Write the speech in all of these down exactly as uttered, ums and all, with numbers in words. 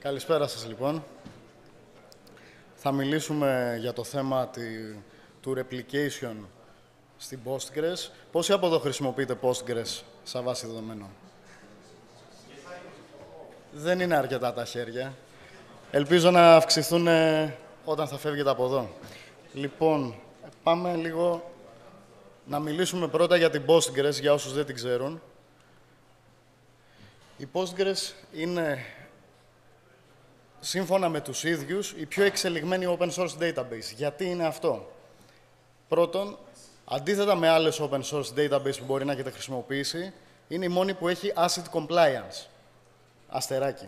Καλησπέρα σας, λοιπόν. Θα μιλήσουμε για το θέμα τη, του replication στην Postgres. Πόσοι από εδώ χρησιμοποιείτε Postgres σαν βάση δεδομένων? Δεν είναι αρκετά τα χέρια. Ελπίζω να αυξηθούν όταν θα φεύγετε από εδώ. Λοιπόν, πάμε λίγο να μιλήσουμε πρώτα για την Postgres, για όσους δεν την ξέρουν. Η Postgres είναι, σύμφωνα με τους ίδιους, η πιο εξελιγμένη open source database. Γιατί είναι αυτό? Πρώτον, αντίθετα με άλλες open source database που μπορεί να έχετε χρησιμοποιήσει, είναι η μόνη που έχει ACID compliance. Αστεράκι.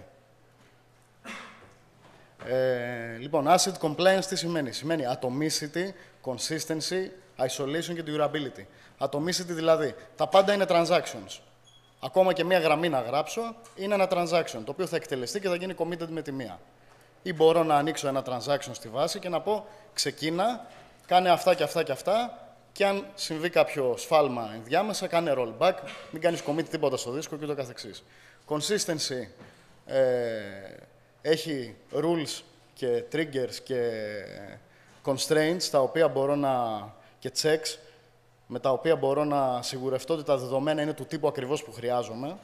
Ε, λοιπόν, ACID compliance τι σημαίνει? Σημαίνει atomicity, consistency, isolation και durability. Atomicity δηλαδή, τα πάντα είναι transactions. Ακόμα και μία γραμμή να γράψω είναι ένα transaction, το οποίο θα εκτελεστεί και θα γίνει committed με τη μία. Ή μπορώ να ανοίξω ένα transaction στη βάση και να πω ξεκίνα, κάνε αυτά και αυτά και αυτά, και αν συμβεί κάποιο σφάλμα ενδιάμεσα, κάνε rollback, μην κάνεις commit τίποτα στο δίσκο και ούτω καθεξής. Consistency ε, έχει rules και triggers και constraints, τα οποία μπορώ να, και checks, με τα οποία μπορώ να σιγουρευτώ ότι τα δεδομένα είναι του τύπου ακριβώς που χρειάζομαι.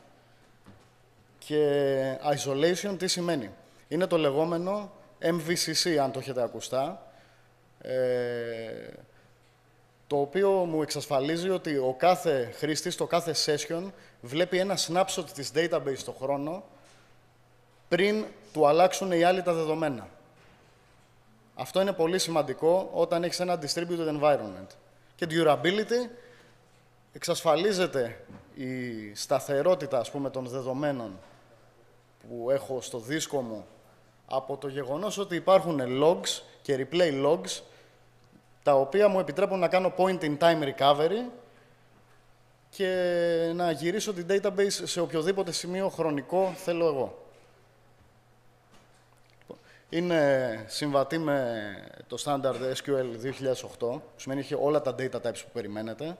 Και isolation τι σημαίνει? Είναι το λεγόμενο εμ βι σι σι, αν το έχετε ακουστά, ε, το οποίο μου εξασφαλίζει ότι ο κάθε χρήστης, το κάθε session, βλέπει ένα snapshot της database στο χρόνο πριν του αλλάξουν οι άλλοι τα δεδομένα. Αυτό είναι πολύ σημαντικό όταν έχεις ένα distributed environment. Και durability, εξασφαλίζεται η σταθερότητα, ας πούμε, των δεδομένων που έχω στο δίσκο μου από το γεγονός ότι υπάρχουν logs και replay logs, τα οποία μου επιτρέπουν να κάνω point in time recovery και να γυρίσω την database σε οποιοδήποτε σημείο χρονικό θέλω εγώ. Είναι συμβατή με το standard ες κιου ελ δύο χιλιάδες οκτώ, που σημαίνει έχει όλα τα data types που περιμένετε.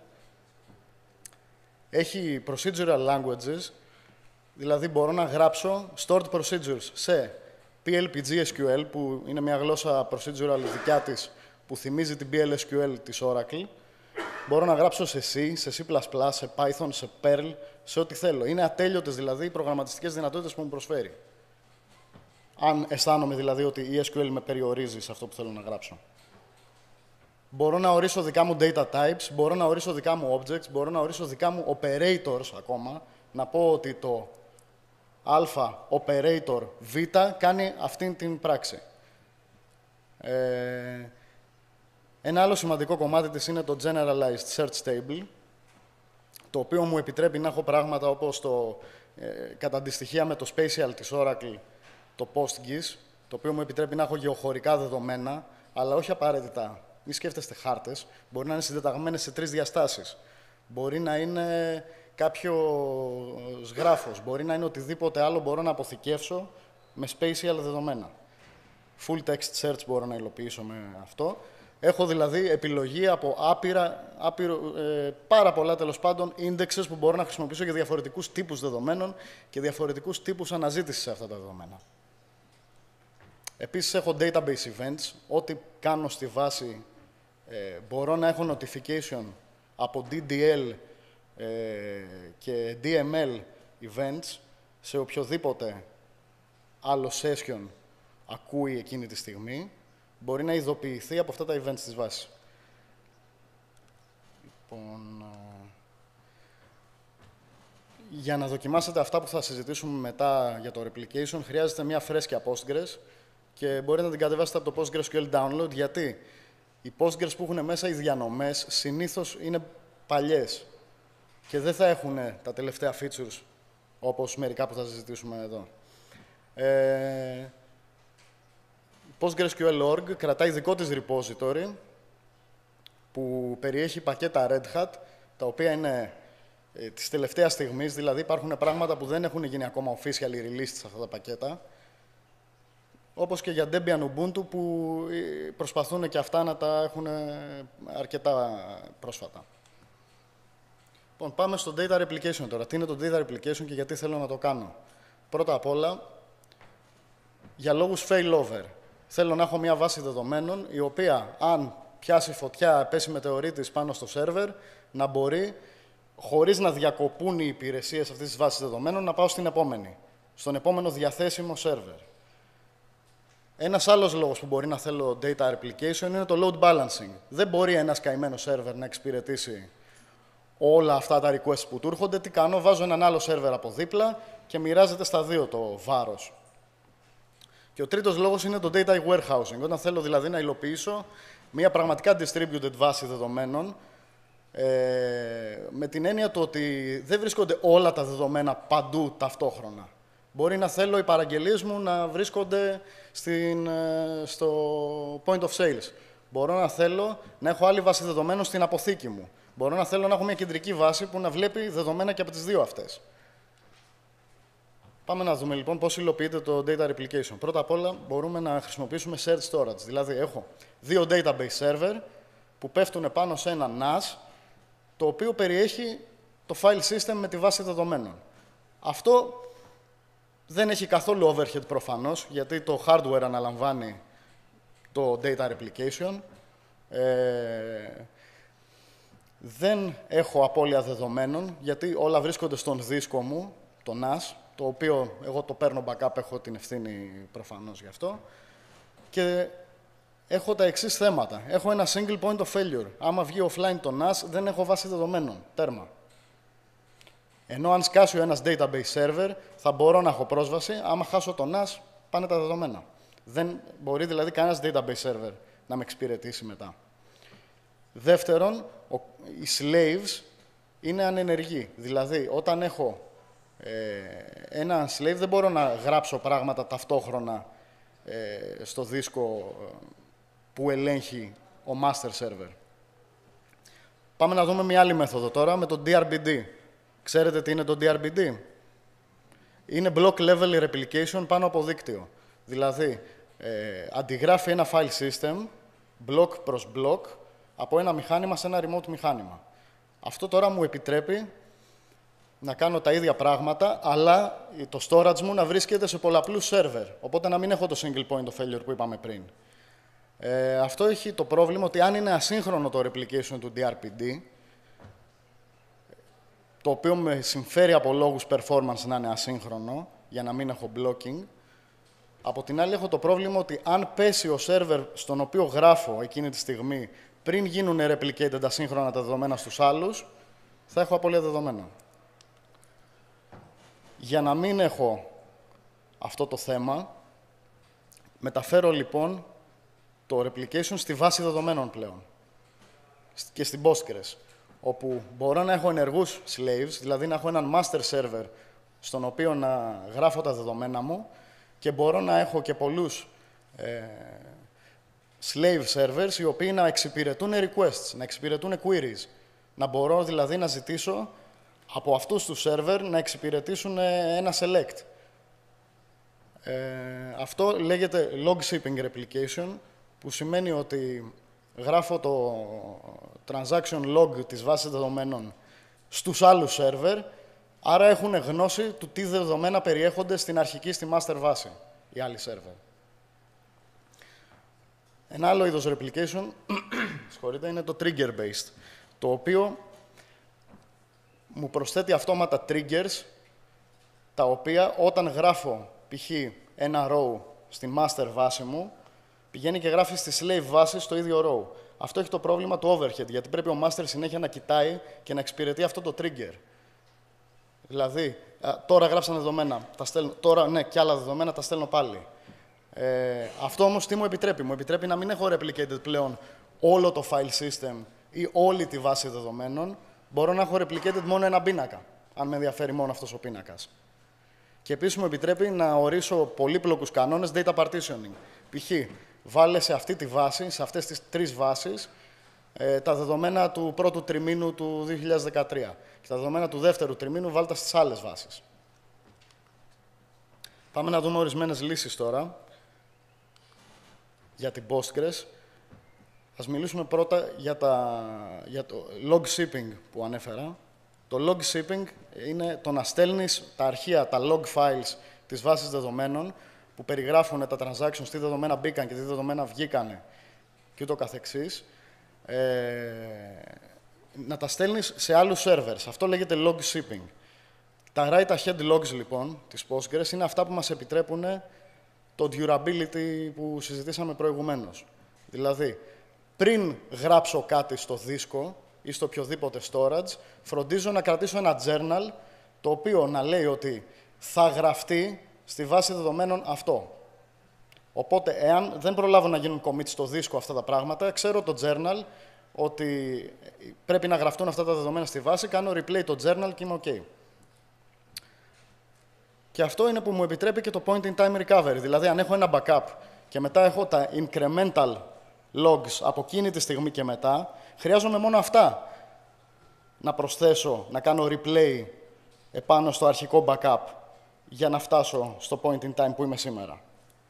Έχει procedural languages, δηλαδή μπορώ να γράψω stored procedures σε πι ελ πι τζι ες κιου ελ, που είναι μια γλώσσα procedural δικιά της, που θυμίζει την πι ελ ες κιου ελ της Oracle. Μπορώ να γράψω σε C, σε C πλας πλας, σε Python, σε Perl, σε ό,τι θέλω. Είναι ατέλειωτες δηλαδή οι προγραμματιστικές δυνατότητες που μου προσφέρει. Αν αισθάνομαι δηλαδή ότι η ες κιου ελ με περιορίζει σε αυτό που θέλω να γράψω. Μπορώ να ορίσω δικά μου data types, μπορώ να ορίσω δικά μου objects, μπορώ να ορίσω δικά μου operators ακόμα, να πω ότι το α operator β κάνει αυτήν την πράξη. Ε, ένα άλλο σημαντικό κομμάτι της είναι το generalized search table, το οποίο μου επιτρέπει να έχω πράγματα όπως το, ε, κατά αντιστοιχεία με το spatial της Oracle, το PostGIS, το οποίο μου επιτρέπει να έχω γεωχωρικά δεδομένα, αλλά όχι απαραίτητα. Μη σκέφτεστε χάρτες, μπορεί να είναι συντεταγμένες σε τρεις διαστάσεις. Μπορεί να είναι κάποιος γράφος, μπορεί να είναι οτιδήποτε άλλο μπορώ να αποθηκεύσω με spatial δεδομένα. Full text search μπορώ να υλοποιήσω με αυτό. Έχω δηλαδή επιλογή από άπειρα, άπειρο, ε, πάρα πολλά τέλος πάντων indexes που μπορώ να χρησιμοποιήσω για διαφορετικούς τύπους δεδομένων και διαφορετικούς τύπους αναζήτησης σε αυτά τα δεδομένα. Επίσης έχω database events, ό,τι κάνω στη βάση ε, μπορώ να έχω notification από ντι ντι ελ ε, και ντι εμ ελ events σε οποιοδήποτε άλλο session ακούει εκείνη τη στιγμή, μπορεί να ειδοποιηθεί από αυτά τα events της βάσης. Λοιπόν, για να δοκιμάσετε αυτά που θα συζητήσουμε μετά για το replication, χρειάζεται μια φρέσκια Postgres και μπορείτε να την κατεβάσετε από το PostgreSQL Download, γιατί οι Postgres που έχουν μέσα οι διανομές συνήθως είναι παλιές και δεν θα έχουν τα τελευταία features όπως μερικά που θα συζητήσουμε εδώ. Ε, PostgreSQL τελεία org κρατάει δικό της repository που περιέχει πακέτα Red Hat, τα οποία είναι ε, της τελευταίας στιγμής, δηλαδή υπάρχουν πράγματα που δεν έχουν γίνει ακόμα officially released σε αυτά τα πακέτα, όπως και για Debian Ubuntu που προσπαθούν και αυτά να τα έχουν αρκετά πρόσφατα. Λοιπόν, πάμε στο Data Replication τώρα. Τι είναι το Data Replication και γιατί θέλω να το κάνω? Πρώτα απ' όλα, για λόγους failover. Θέλω να έχω μια βάση δεδομένων, η οποία, αν πιάσει φωτιά, πέσει μετεωρίτης πάνω στο σερβερ, να μπορεί, χωρίς να διακοπούν οι υπηρεσίες αυτής της βάσης δεδομένων, να πάω στην επόμενη, στον επόμενο διαθέσιμο σερβερ. Ένας άλλος λόγος που μπορεί να θέλω data replication είναι το load balancing. Δεν μπορεί ένας καημένος σερβερ να εξυπηρετήσει όλα αυτά τα requests που του έρχονται. Τι κάνω, βάζω έναν άλλο σερβερ από δίπλα και μοιράζεται στα δύο το βάρος. Και ο τρίτος λόγος είναι το data warehousing. Όταν θέλω δηλαδή να υλοποιήσω μια πραγματικά distributed βάση δεδομένων, ε, με την έννοια του ότι δεν βρίσκονται όλα τα δεδομένα παντού ταυτόχρονα. Μπορεί να θέλω οι παραγγελίες μου να βρίσκονται στην, στο point of sales. Μπορώ να θέλω να έχω άλλη βάση δεδομένων στην αποθήκη μου. Μπορώ να θέλω να έχω μια κεντρική βάση που να βλέπει δεδομένα και από τις δύο αυτές. Πάμε να δούμε λοιπόν πώς υλοποιείται το data replication. Πρώτα απ' όλα μπορούμε να χρησιμοποιήσουμε shared storage. Δηλαδή έχω δύο database server που πέφτουν πάνω σε ένα νας, το οποίο περιέχει το file system με τη βάση δεδομένων. Αυτό δεν έχει καθόλου overhead προφανώς, γιατί το hardware αναλαμβάνει το data replication. Ε, δεν έχω απώλεια δεδομένων, γιατί όλα βρίσκονται στον δίσκο μου, το νας, το οποίο εγώ το παίρνω backup, έχω την ευθύνη προφανώς γι' αυτό. Και έχω τα εξής θέματα. Έχω ένα single point of failure. Άμα βγει offline το νας, δεν έχω βάση δεδομένων. Τέρμα. Ενώ αν σκάσει ο ένας database server, θα μπορώ να έχω πρόσβαση. Άμα χάσω το νας, πάνε τα δεδομένα. Δεν μπορεί δηλαδή κανένας database server να με εξυπηρετήσει μετά. Δεύτερον, οι slaves είναι ανενεργοί. Δηλαδή, όταν έχω ε, ένα slave, δεν μπορώ να γράψω πράγματα ταυτόχρονα ε, στο δίσκο που ελέγχει ο master server. Πάμε να δούμε μια άλλη μέθοδο τώρα με το ντι αρ μπι ντι. Ξέρετε τι είναι το ντι αρ μπι ντι? Είναι block level replication πάνω από δίκτυο. Δηλαδή, ε, αντιγράφει ένα file system, block προς block, από ένα μηχάνημα σε ένα remote μηχάνημα. Αυτό τώρα μου επιτρέπει να κάνω τα ίδια πράγματα, αλλά το storage μου να βρίσκεται σε πολλαπλούς server, οπότε να μην έχω το single point of failure που είπαμε πριν. Ε, αυτό έχει το πρόβλημα ότι αν είναι ασύγχρονο το replication του ντι αρ μπι ντι, το οποίο με συμφέρει από λόγους performance να είναι ασύγχρονο, για να μην έχω blocking, από την άλλη έχω το πρόβλημα ότι αν πέσει ο server στον οποίο γράφω εκείνη τη στιγμή, πριν γίνουν replicated ασύγχρονα τα δεδομένα στους άλλους, θα έχω απώλεια δεδομένα. Για να μην έχω αυτό το θέμα, μεταφέρω λοιπόν το replication στη βάση δεδομένων πλέον και στην Postgres, όπου μπορώ να έχω ενεργούς slaves, δηλαδή να έχω έναν master server στον οποίο να γράφω τα δεδομένα μου και μπορώ να έχω και πολλούς ε, slave servers οι οποίοι να εξυπηρετούν requests, να εξυπηρετούν queries. Να μπορώ δηλαδή να ζητήσω από αυτούς τους server να εξυπηρετήσουν ένα select. Ε, αυτό λέγεται log shipping replication, που σημαίνει ότι γράφω το transaction log της βάσης δεδομένων στους άλλους server, άρα έχουν γνώση του τι δεδομένα περιέχονται στην αρχική, στη master βάση, οι άλλοι server. Ένα άλλο είδος replication είναι το trigger-based, το οποίο μου προσθέτει αυτόματα triggers, τα οποία όταν γράφω π.χ. ένα row στη master βάση μου, πηγαίνει και γράφει στη slave βάση στο ίδιο row. Αυτό έχει το πρόβλημα του overhead, γιατί πρέπει ο master συνέχεια να κοιτάει και να εξυπηρετεί αυτό το trigger. Δηλαδή, τώρα γράψαν δεδομένα, τα στέλνω, τώρα ναι, και άλλα δεδομένα τα στέλνω πάλι. Ε, αυτό όμως τι μου επιτρέπει? Μου επιτρέπει να μην έχω replicated πλέον όλο το file system ή όλη τη βάση δεδομένων. Μπορώ να έχω replicated μόνο ένα πίνακα, αν με ενδιαφέρει μόνο αυτός ο πίνακας. Και επίσης μου επιτρέπει να ορίσω πολύπλοκους κανόνες data partitioning. Π.χ. βάλε σε αυτή τη βάση, σε αυτές τις τρεις βάσεις, ε, τα δεδομένα του πρώτου τριμήνου του δύο χιλιάδες δεκατρία και τα δεδομένα του δεύτερου τριμήνου βάλτε στις άλλες βάσεις. Πάμε να δούμε ορισμένες λύσεις τώρα για την Postgres. Ας μιλήσουμε πρώτα για, τα, για το log shipping που ανέφερα. Το log shipping είναι το να στέλνεις τα αρχεία, τα log files της βάσης δεδομένων, που περιγράφουν τα transactions, τι δεδομένα μπήκαν και τι δεδομένα βγήκαν και ούτω καθεξής, ε, να τα στέλνεις σε άλλους servers. Αυτό λέγεται log shipping. Τα write-ahead logs, λοιπόν, της Postgres είναι αυτά που μας επιτρέπουν το durability που συζητήσαμε προηγουμένως. Δηλαδή, πριν γράψω κάτι στο δίσκο ή στο οποιοδήποτε storage, φροντίζω να κρατήσω ένα journal, το οποίο να λέει ότι θα γραφτεί στη βάση δεδομένων αυτό. Οπότε, εάν δεν προλάβω να γίνουν commit στο δίσκο αυτά τα πράγματα, ξέρω το journal ότι πρέπει να γραφτούν αυτά τα δεδομένα στη βάση, κάνω replay το journal και είμαι OK. Και αυτό είναι που μου επιτρέπει και το point in time recovery. Δηλαδή, αν έχω ένα backup και μετά έχω τα incremental logs από εκείνη τη στιγμή και μετά, χρειάζομαι μόνο αυτά να προσθέσω, να κάνω replay επάνω στο αρχικό backup για να φτάσω στο point in time που είμαι σήμερα.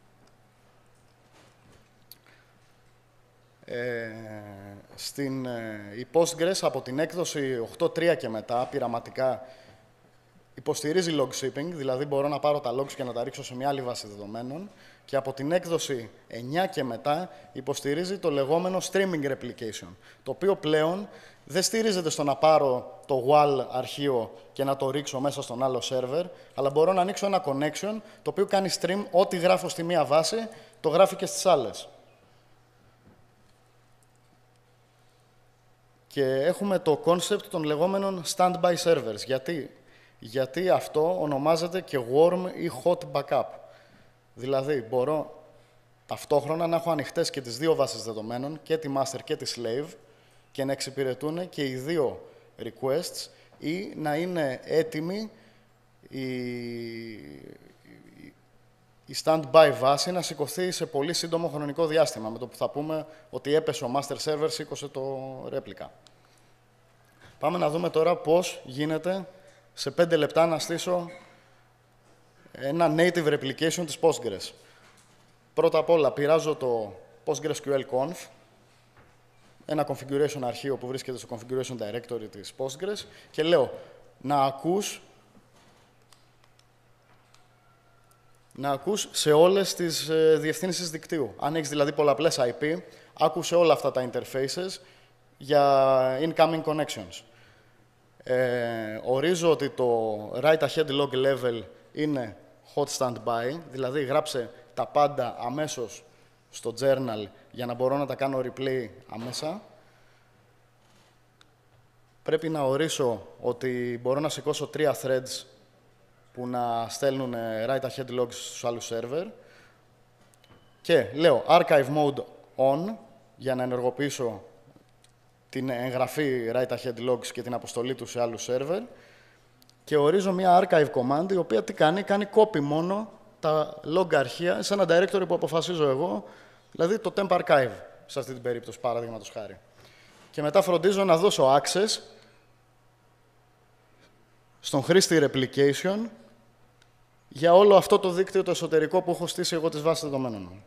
Ε, στην ε, η Postgres από την έκδοση οκτώ κόμμα τρία και μετά, πειραματικά, υποστηρίζει log shipping, δηλαδή μπορώ να πάρω τα logs και να τα ρίξω σε μια άλλη βάση δεδομένων, και από την έκδοση εννιά και μετά υποστηρίζει το λεγόμενο streaming replication, το οποίο πλέον δεν στηρίζεται στο να πάρω το wal αρχείο και να το ρίξω μέσα στον άλλο server, αλλά μπορώ να ανοίξω ένα connection, το οποίο κάνει stream ό,τι γράφω στη μία βάση, το γράφει και στις άλλες. Και έχουμε το concept των λεγόμενων standby servers. Γιατί? Γιατί αυτό ονομάζεται και warm ή hot backup. Δηλαδή, μπορώ ταυτόχρονα να έχω ανοιχτές και τις δύο βάσεις δεδομένων, και τη master και τη slave, και να εξυπηρετούν και οι δύο requests, ή να είναι έτοιμη η, η standby βάση να σηκωθεί σε πολύ σύντομο χρονικό διάστημα, με το που θα πούμε ότι έπεσε ο master server, σήκωσε το replica. Πάμε να δούμε τώρα πώς γίνεται σε πέντε λεπτά να στήσω ένα native replication της Postgres. Πρώτα απ' όλα πειράζω το PostgreSQLConf, ένα configuration αρχείο που βρίσκεται στο configuration directory της Postgres, και λέω να ακούς, να ακούς σε όλες τις ε, διευθύνσεις δικτύου. Αν έχεις δηλαδή πολλαπλές άι πι, άκουσε όλα αυτά τα interfaces για incoming connections. Ε, ορίζω ότι το write-ahead log level είναι hot standby, δηλαδή γράψε τα πάντα αμέσως στο journal για να μπορώ να τα κάνω replay αμέσα. Πρέπει να ορίσω ότι μπορώ να σηκώσω τρία threads που να στέλνουν write-ahead logs στους άλλους server. Και λέω archive mode on για να ενεργοποιήσω την εγγραφή write-ahead logs και την αποστολή του σε άλλους server. Και ορίζω μια archive command, η οποία τι κάνει, κάνει copy μόνο τα log αρχεία σε ένα directory που αποφασίζω εγώ, δηλαδή το temp archive, σε αυτή την περίπτωση, παραδείγματος χάρη. Και μετά φροντίζω να δώσω access στον χρήστη replication για όλο αυτό το δίκτυο το εσωτερικό που έχω στήσει εγώ τις βάσεις δεδομένων μου.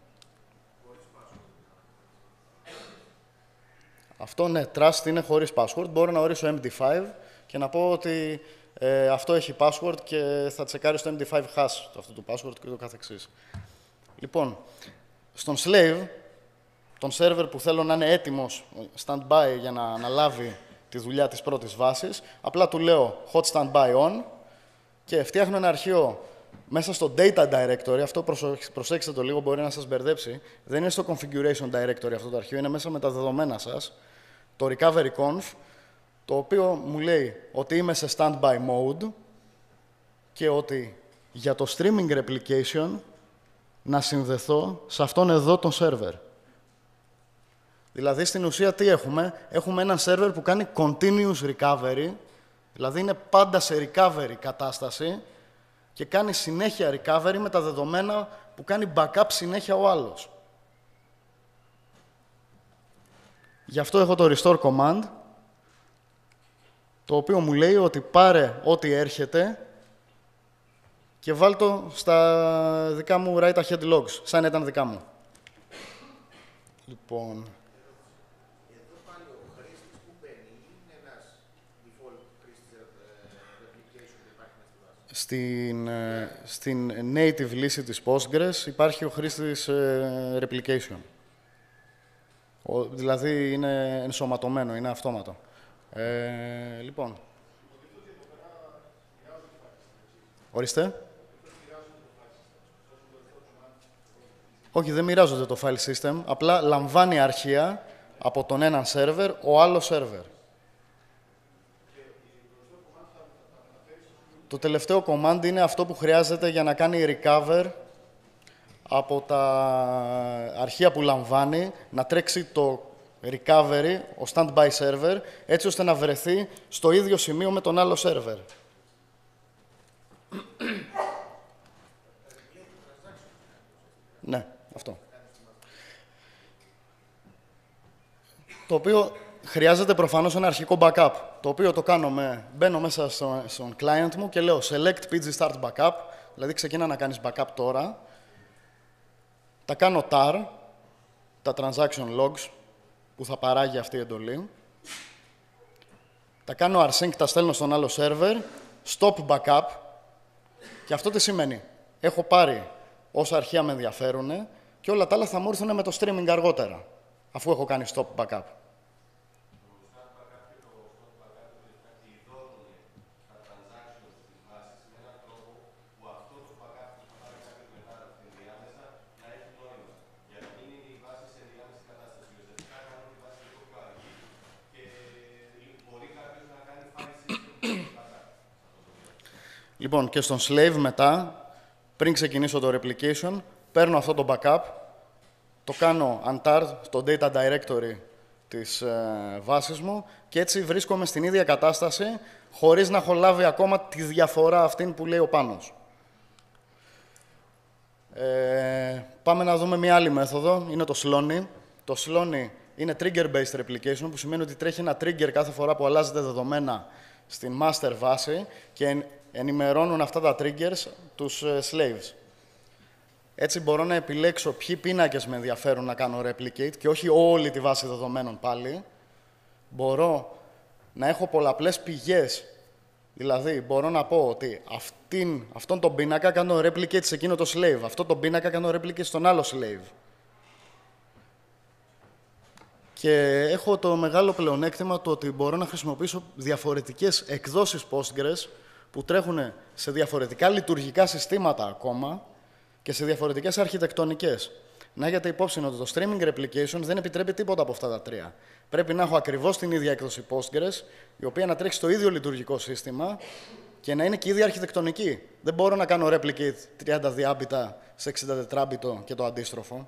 Αυτό, ναι, trust είναι χωρίς password. Μπορώ να ορίσω εμ ντι φάιβ και να πω ότι ε, αυτό έχει password και θα τσεκάρει στο εμ ντι φάιβ hash αυτό του password και το καθεξής. Λοιπόν, στον slave, τον server που θέλω να είναι έτοιμος standby για να αναλάβει τη δουλειά της πρώτης βάσης, απλά του λέω hot standby on και φτιάχνω ένα αρχείο μέσα στο data directory. Αυτό προσέξτε το λίγο, μπορεί να σας μπερδέψει. Δεν είναι στο configuration directory αυτό το αρχείο, είναι μέσα με τα δεδομένα σας. Το recovery conf, το οποίο μου λέει ότι είμαι σε standby mode και ότι για το streaming replication να συνδεθώ σε αυτόν εδώ τον server. Δηλαδή, στην ουσία τι έχουμε? Έχουμε έναν server που κάνει continuous recovery, δηλαδή είναι πάντα σε recovery κατάσταση και κάνει συνέχεια recovery με τα δεδομένα που κάνει backup συνέχεια ο άλλος. Γι' αυτό έχω το restore command, το οποίο μου λέει ότι πάρε ό,τι έρχεται και βάλ' το στα δικά μου write-ahead logs, σαν να ήταν δικά μου. Λοιπόν... Εδώ πάλι ο χρήστης που μπαίνει είναι ένας default χρήστης replication που υπάρχει μέσα στη βάση. Στην, στην native λύση της Postgres υπάρχει ο χρήστης ε, replication. Ο, δηλαδή είναι ενσωματωμένο, είναι αυτόματο. Ε, λοιπόν. Ορίστε. Όχι, δεν μοιράζονται το file system, απλά λαμβάνει αρχεία από τον έναν server ο άλλος server. Το τελευταίο command είναι αυτό που χρειάζεται για να κάνει recover από τα αρχεία που λαμβάνει, να τρέξει το recovery, ο standby server, έτσι ώστε να βρεθεί στο ίδιο σημείο με τον άλλο server. Ναι, αυτό. Το οποίο χρειάζεται προφανώς ένα αρχικό backup, το οποίο το κάνω με, μπαίνω μέσα στο, στον client μου και λέω select πι τζι start backup, δηλαδή ξεκινά να κάνεις backup τώρα, τα κάνω tar, τα transaction logs που θα παράγει αυτή η εντολή, τα κάνω rsync, τα στέλνω στον άλλο server, stop backup, και αυτό τι σημαίνει? Έχω πάρει όσα αρχεία με ενδιαφέρουν και όλα τα άλλα θα μου έρθουν με το streaming αργότερα, αφού έχω κάνει stop backup. Λοιπόν, και στον slave μετά, πριν ξεκινήσω το replication, παίρνω αυτό το backup, το κάνω untard στο data directory της ε, βάσης μου και έτσι βρίσκομαι στην ίδια κατάσταση, χωρίς να έχω λάβει ακόμα τη διαφορά αυτήν που λέει ο Πάνος. Ε, πάμε να δούμε μία άλλη μέθοδο, είναι το Sloany. Το Sloany είναι trigger-based replication, που σημαίνει ότι τρέχει ένα trigger κάθε φορά που αλλάζεται δεδομένα στην master βάση και ενημερώνουν αυτά τα triggers τους slaves. Έτσι μπορώ να επιλέξω ποιοι πίνακες με ενδιαφέρουν να κάνω replicate και όχι όλη τη βάση δεδομένων πάλι. Μπορώ να έχω πολλαπλές πηγές. Δηλαδή, μπορώ να πω ότι αυτήν, αυτόν τον πίνακα κάνω replicate σε εκείνο το slave. Αυτό τον πίνακα κάνω replicate στον άλλο slave. Και έχω το μεγάλο πλεονέκτημα το ότι μπορώ να χρησιμοποιήσω διαφορετικές εκδόσεις Postgres που τρέχουν σε διαφορετικά λειτουργικά συστήματα ακόμα και σε διαφορετικές αρχιτεκτονικές. Να έχετε υπόψη ότι το streaming replication δεν επιτρέπει τίποτα από αυτά τα τρία. Πρέπει να έχω ακριβώς την ίδια έκδοση Postgres, η οποία να τρέχει στο ίδιο λειτουργικό σύστημα και να είναι και η ίδια αρχιτεκτονική. Δεν μπορώ να κάνω replicate τριάντα διάμπιτα σε εξήντα τετράμπιτο και το αντίστροφο.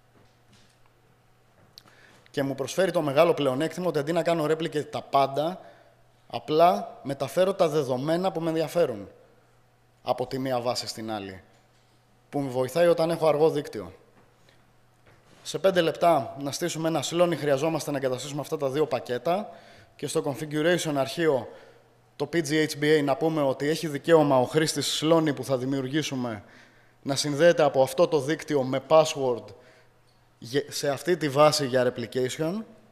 Και μου προσφέρει το μεγάλο πλεονέκτημα ότι αντί να κάνω replicate τα πάντα, απλά μεταφέρω τα δεδομένα που με ενδιαφέρουν από τη μία βάση στην άλλη, που με βοηθάει όταν έχω αργό δίκτυο. Σε πέντε λεπτά να στήσουμε ένα Sloany, χρειαζόμαστε να εγκαταστήσουμε αυτά τα δύο πακέτα και στο configuration αρχείο το πι τζι έιτς μπι έι να πούμε ότι έχει δικαίωμα ο χρήστης Sloany που θα δημιουργήσουμε να συνδέεται από αυτό το δίκτυο με password σε αυτή τη βάση για replication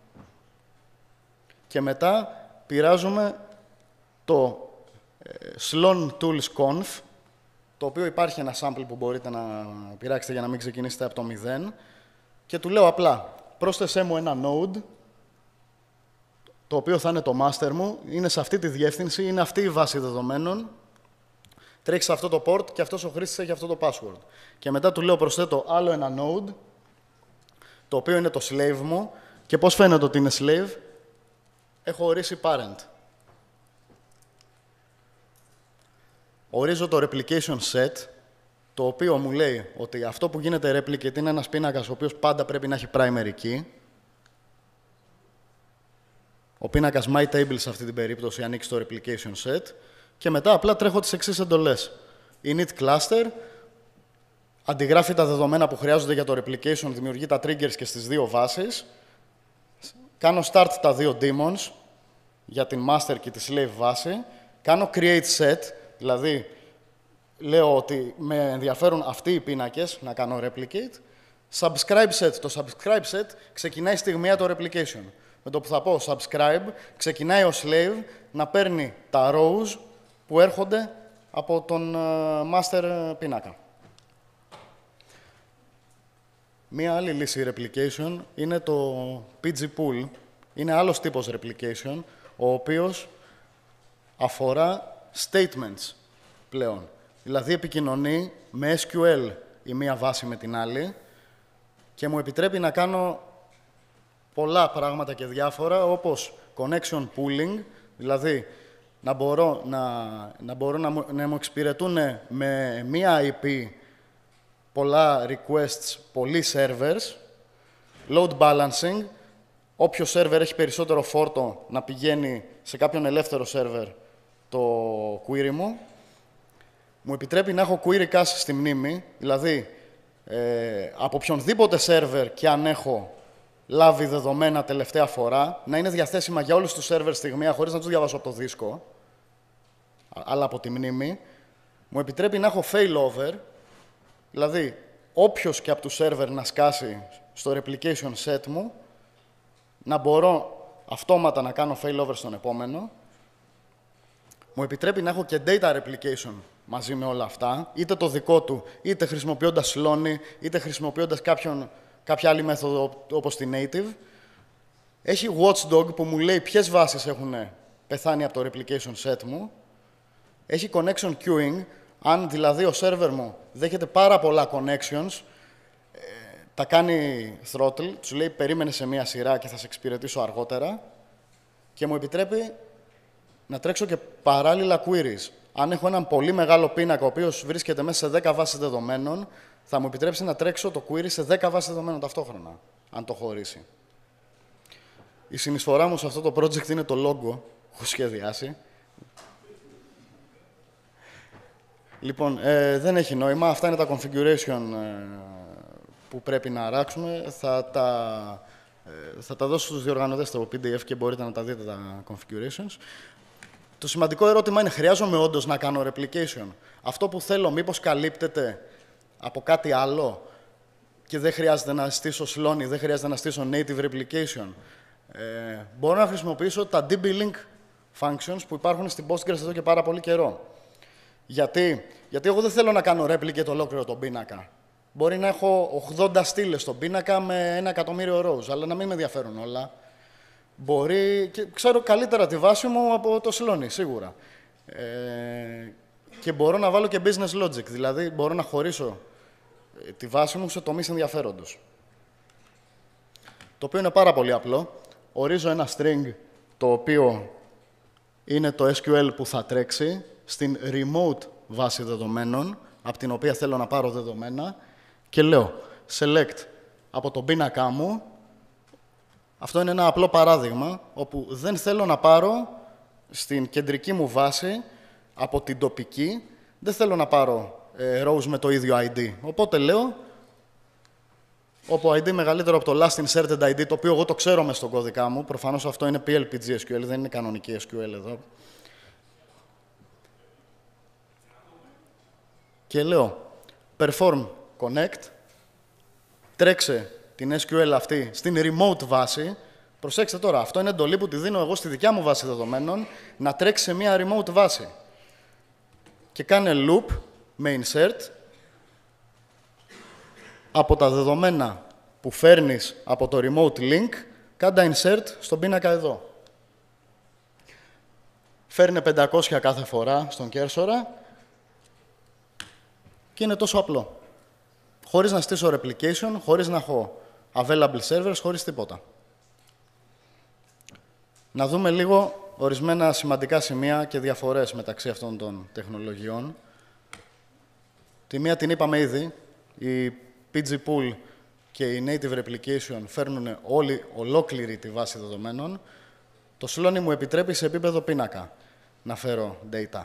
και μετά πειράζουμε το Sloan Tools Conf, το οποίο υπάρχει ένα sample που μπορείτε να πειράξετε για να μην ξεκινήσετε από το μηδέν και του λέω απλά, πρόσθεσέ μου ένα node, το οποίο θα είναι το master μου, είναι σε αυτή τη διεύθυνση, είναι αυτή η βάση δεδομένων, τρέχει σε αυτό το port και αυτός ο χρήστης έχει αυτό το password. Και μετά του λέω προσθέτω άλλο ένα node, το οποίο είναι το slave μου και πώς φαίνεται ότι είναι slave, έχω ορίσει parent. Ορίζω το replication set, το οποίο μου λέει ότι αυτό που γίνεται replicate είναι ένας πίνακας ο οποίος πάντα πρέπει να έχει primary key. Ο πίνακας myTable σε αυτή την περίπτωση ανήκει στο replication set και μετά απλά τρέχω τις εξής εντολές. Init cluster, αντιγράφει τα δεδομένα που χρειάζονται για το replication, δημιουργεί τα triggers και στις δύο βάσεις. Κάνω start τα δύο daemons για την master και τη slave βάση. Κάνω create set, δηλαδή λέω ότι με ενδιαφέρουν αυτοί οι πίνακες να κάνω replicate. Subscribe set. Το subscribe set ξεκινάει στιγμιαία το replication. Με το που θα πω subscribe, ξεκινάει ο slave να παίρνει τα rows που έρχονται από τον master πίνακα. Μία άλλη λύση replication είναι το πι τζι pool. Είναι άλλος τύπος replication, ο οποίος αφορά statements πλέον. Δηλαδή επικοινωνεί με ες κιου ελ η μία βάση με την άλλη και μου επιτρέπει να κάνω πολλά πράγματα και διάφορα, όπως connection pooling, δηλαδή να μπορώ να, να, μπορώ να, μου, να μου εξυπηρετούν με μία άι πι πολλά requests, πολλοί servers, load balancing, όποιο server έχει περισσότερο φόρτο να πηγαίνει σε κάποιον ελεύθερο server το query μου. Μου επιτρέπει να έχω query cache στη μνήμη, δηλαδή ε, από οποιονδήποτε server και αν έχω λάβει δεδομένα τελευταία φορά, να είναι διαθέσιμα για όλους τους servers στιγμία, χωρίς να τους διαβάσω από το δίσκο, αλλά από τη μνήμη. Μου επιτρέπει να έχω failover, δηλαδή όποιος και από τους server να σκάσει στο replication set μου, να μπορώ αυτόματα να κάνω failover στον επόμενο. Μου επιτρέπει να έχω και data replication μαζί με όλα αυτά, είτε το δικό του, είτε χρησιμοποιώντας Sloany, είτε χρησιμοποιώντας κάποιον, κάποια άλλη μέθοδο όπως τη native. Έχει watchdog που μου λέει ποιες βάσεις έχουν πεθάνει από το replication set μου. Έχει connection queuing, αν δηλαδή ο server μου δέχεται πάρα πολλά connections, ε, τα κάνει throttle, τους λέει περίμενε σε μία σειρά και θα σε εξυπηρετήσω αργότερα, και μου επιτρέπει να τρέξω και παράλληλα queries. Αν έχω έναν πολύ μεγάλο πίνακα, ο οποίος βρίσκεται μέσα σε δέκα βάσεις δεδομένων, θα μου επιτρέψει να τρέξω το query σε δέκα βάσεις δεδομένων ταυτόχρονα, αν το χωρίσει. Η συνεισφορά μου σε αυτό το project είναι το logo που έχω σχεδιάσει. Λοιπόν, ε, δεν έχει νόημα. Αυτά είναι τα configuration ε, που πρέπει να αράξουμε. Θα τα, ε, θα τα δώσω στους διοργανωτές στο πι ντι εφ και μπορείτε να τα δείτε τα configurations. Το σημαντικό ερώτημα είναι, χρειάζομαι όντως να κάνω replication? Αυτό που θέλω, μήπως καλύπτεται από κάτι άλλο και δεν χρειάζεται να στήσω Sloany, δεν χρειάζεται να στήσω native replication? Ε, μπορώ να χρησιμοποιήσω τα ντι μπι link functions που υπάρχουν στην Postgres εδώ και πάρα πολύ καιρό. Γιατί, Γιατί εγώ δεν θέλω να κάνω replicate ολόκληρο τον πίνακα. Μπορεί να έχω ογδόντα στήλες στον πίνακα με ένα εκατομμύριο rows, αλλά να μην με ενδιαφέρουν όλα. Μπορεί, και ξέρω καλύτερα τη βάση μου από το Sloany, σίγουρα. Ε, και μπορώ να βάλω και business logic, δηλαδή μπορώ να χωρίσω τη βάση μου σε τομείς ενδιαφέροντος. Το οποίο είναι πάρα πολύ απλό. Ορίζω ένα string, το οποίο είναι το ες κιου ελ που θα τρέξει στην remote βάση δεδομένων, από την οποία θέλω να πάρω δεδομένα, και λέω select από τον πίνακά μου. Αυτό είναι ένα απλό παράδειγμα, όπου δεν θέλω να πάρω στην κεντρική μου βάση από την τοπική, δεν θέλω να πάρω ε, rows με το ίδιο άι ντι. Οπότε λέω, όπου άι ντι μεγαλύτερο από το last inserted άι ντι, το οποίο εγώ το ξέρω μες στον κώδικα μου, προφανώς αυτό είναι πι ελ πι τζι ες κιου ελ, δεν είναι κανονική ες κιου ελ εδώ. Και λέω perform connect, τρέξε την ες κιου ελ αυτή στην remote βάση. Προσέξτε τώρα, αυτό είναι εντολή που τη δίνω εγώ στη δικιά μου βάση δεδομένων, να τρέξει σε μια remote βάση. Και κάνε loop με insert από τα δεδομένα που φέρνεις από το remote link, κάντα insert στον πίνακα εδώ. Φέρνε πεντακόσια κάθε φορά στον κέρσορα και είναι τόσο απλό. Χωρίς να στήσω replication, χωρίς να έχω available servers, χωρίς τίποτα. Να δούμε λίγο ορισμένα σημαντικά σημεία και διαφορές μεταξύ αυτών των τεχνολογιών. Τη μία την είπαμε ήδη, η πι τζι pool και η native replication φέρνουν όλη, ολόκληρη τη βάση δεδομένων. Το Sloany μου επιτρέπει σε επίπεδο πίνακα να φέρω data.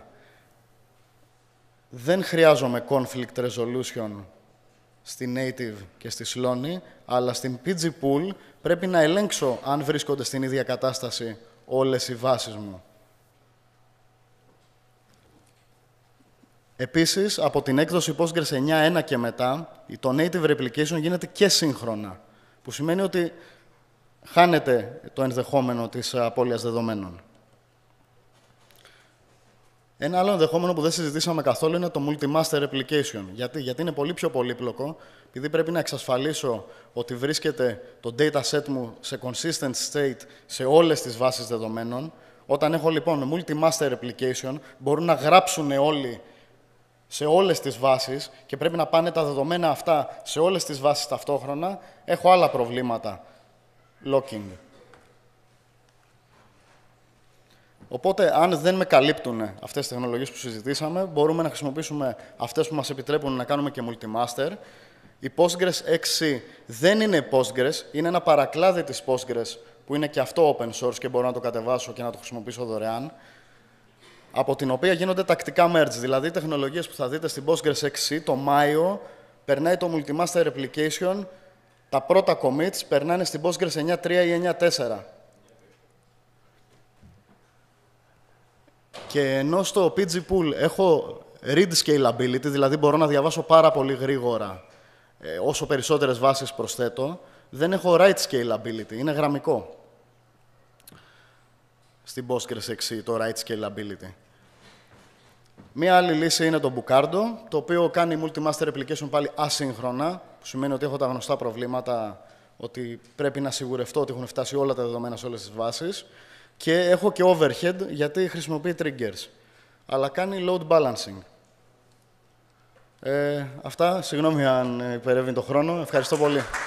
Δεν χρειάζομαι conflict resolution στη native και στη Sloany, αλλά στην πι τζι pool πρέπει να ελέγξω αν βρίσκονται στην ίδια κατάσταση όλες οι βάσεις μου. Επίσης, από την έκδοση Postgres εννιά ένα και μετά, το native replication γίνεται και σύγχρονα, που σημαίνει ότι χάνεται το ενδεχόμενο της απώλειας δεδομένων. Ένα άλλο ενδεχόμενο που δεν συζητήσαμε καθόλου είναι το multi-master replication. Γιατί? Γιατί είναι πολύ πιο πολύπλοκο, επειδή πρέπει να εξασφαλίσω ότι βρίσκεται το dataset μου σε consistent state σε όλες τις βάσεις δεδομένων. Όταν έχω λοιπόν multi-master replication, μπορούν να γράψουν όλοι σε όλες τις βάσεις και πρέπει να πάνε τα δεδομένα αυτά σε όλες τις βάσεις ταυτόχρονα, έχω άλλα προβλήματα locking. Οπότε, αν δεν με καλύπτουν αυτές τις τεχνολογίες που συζητήσαμε, μπορούμε να χρησιμοποιήσουμε αυτές που μας επιτρέπουν να κάνουμε και multi-master. Η Postgres εξ σι δεν είναι Postgres, είναι ένα παρακλάδι της Postgres, που είναι και αυτό open source και μπορώ να το κατεβάσω και να το χρησιμοποιήσω δωρεάν, από την οποία γίνονται τακτικά merge. Δηλαδή, οι τεχνολογίες που θα δείτε στην Postgres εξ σι, το Μάιο, περνάει το multi-master replication, τα πρώτα commits περνάνε στην Postgres εννιά κόμμα τρία ή εννιά κόμμα τέσσερα. Και ενώ στο πι τζι Pool έχω read scalability, δηλαδή μπορώ να διαβάσω πάρα πολύ γρήγορα ε, όσο περισσότερες βάσεις προσθέτω, δεν έχω write scalability, είναι γραμμικό. Στην Postgres εξ σι το write scalability. Μία άλλη λύση είναι το Bucardo, το οποίο κάνει multi-master replication πάλι ασύγχρονα, που σημαίνει ότι έχω τα γνωστά προβλήματα, ότι πρέπει να σιγουρευτώ ότι έχουν φτάσει όλα τα δεδομένα σε όλες τις βάσεις. Και έχω και overhead, γιατί χρησιμοποιεί triggers. Αλλά κάνει load balancing. Ε, αυτά, συγγνώμη αν υπερεύει το χρόνο. Ευχαριστώ πολύ.